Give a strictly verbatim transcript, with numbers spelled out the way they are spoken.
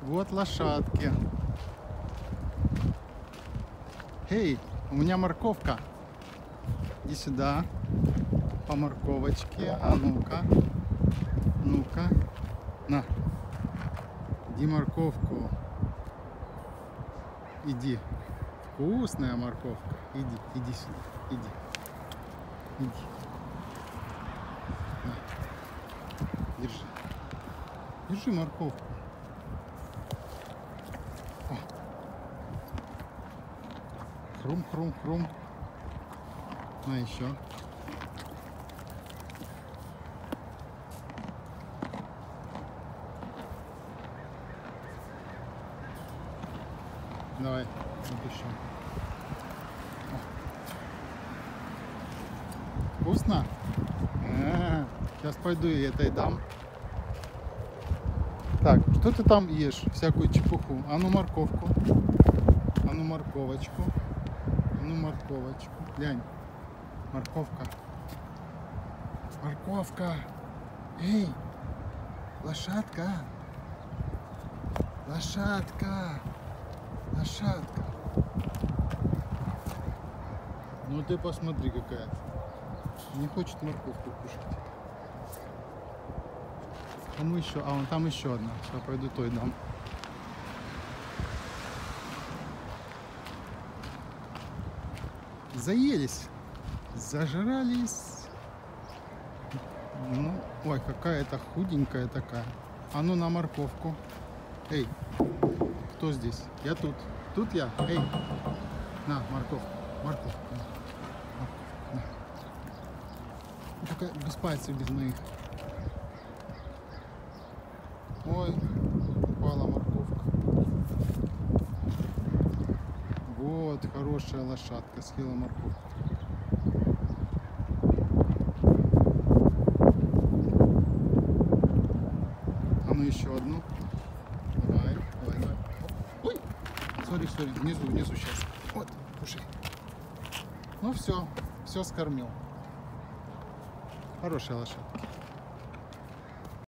Вот лошадки. Эй, у меня морковка. Иди сюда. По морковочке. А ну-ка. Ну-ка. На. Иди морковку. Иди. Вкусная морковка. Иди, иди сюда. Иди. Иди. На. Держи. Держи морковку. О. Хрум-хрум-хрум. На еще. Давай, вот еще. О. Вкусно? А-а-а. Сейчас пойду и этой дам. Так, что ты там ешь? Всякую чепуху. А ну морковку. А ну морковочку. А ну морковочку. Глянь. Морковка. Морковка. Эй, лошадка. Лошадка. Лошадка. Ну ты посмотри какая-то. Не хочет морковку кушать. Кому еще? А вон там еще одна. Сейчас пойду той дам. Заелись. Зажрались. Ну, ой, какая-то худенькая такая. А ну на морковку. Эй, кто здесь? Я тут. Тут я. Эй, на, морковку. Морковку. На. На. Только без пальцев, без моих. Ой, упала морковка. Вот, хорошая лошадка съела морковку. А ну еще одну. Давай, давай, давай. Ой, сори, сори, внизу, внизу сейчас. Вот, кушай. Ну все, все скормил. Хорошая лошадка.